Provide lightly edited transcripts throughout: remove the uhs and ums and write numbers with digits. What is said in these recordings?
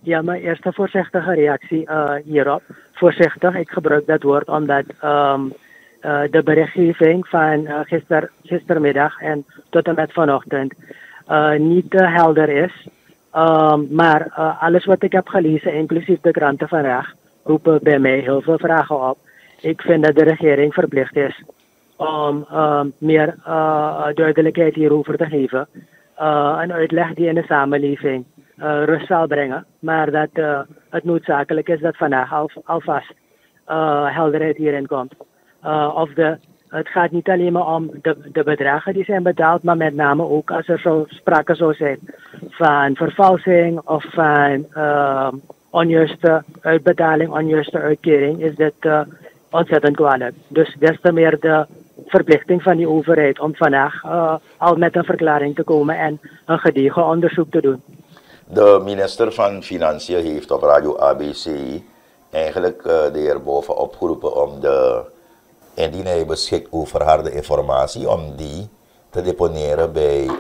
Ja, mijn eerste voorzichtige reactie hierop. Voorzichtig, ik gebruik dat woord omdat de berichtgeving van gistermiddag en tot en met vanochtend niet helder is. Maar alles wat ik heb gelezen, inclusief de kranten vandaag, roepen bij mij heel veel vragen op. Ik vind dat de regering verplicht is om meer duidelijkheid hierover te geven. Een uitleg die in de samenleving rust zal brengen. Maar dat het noodzakelijk is dat vandaag alvast helderheid hierin komt. Het gaat niet alleen maar om de bedragen die zijn betaald, maar met name ook als er sprake zou zijn van vervalsing of van onjuiste uitbetaling, onjuiste uitkering, is dit ontzettend kwalijk. Dus des te meer de verplichting van die overheid om vandaag al met een verklaring te komen en een gedegen onderzoek te doen. De minister van Financiën heeft op Radio ABC eigenlijk de heer Boven opgeroepen om indien hij beschikt over harde informatie, om die te deponeren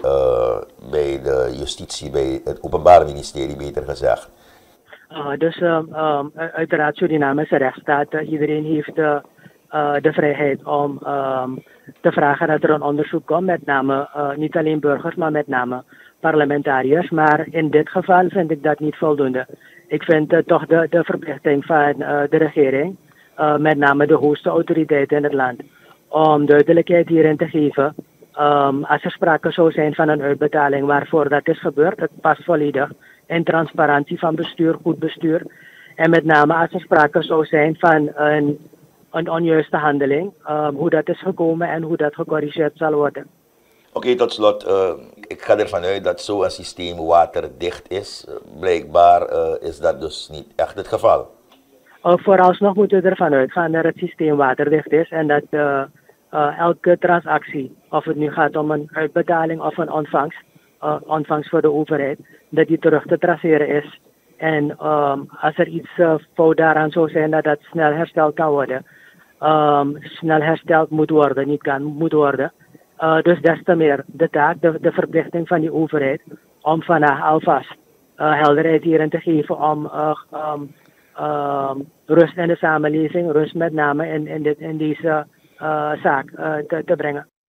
bij de justitie, bij het Openbaar Ministerie, beter gezegd. Dus uiteraard Surinamese rechtsstaat, iedereen heeft de vrijheid om te vragen dat er een onderzoek komt, met name niet alleen burgers, maar met name parlementariërs. Maar in dit geval vind ik dat niet voldoende. Ik vind toch de verplichting van de regering, met name de hoogste autoriteiten in het land, om duidelijkheid hierin te geven. Als er sprake zou zijn van een uitbetaling waarvoor dat is gebeurd, het past volledig in transparantie van bestuur, goed bestuur. En met name als er sprake zou zijn van een onjuiste handeling, hoe dat is gekomen en hoe dat gecorrigeerd zal worden. Oké, tot slot, ik ga ervan uit dat zo'n systeem waterdicht is. Blijkbaar is dat dus niet echt het geval. Vooralsnog moeten we ervan uitgaan dat het systeem waterdicht is en dat elke transactie, of het nu gaat om een uitbetaling of een ontvangst voor de overheid, dat die terug te traceren is. En als er iets fout daaraan zou zijn, dat snel hersteld kan worden. Snel hersteld moet worden, niet kan, moet worden. Dus des te meer de taak, de verplichting van die overheid om vandaag alvast helderheid hierin te geven om rust in de samenleving, rust met name in deze zaak te brengen.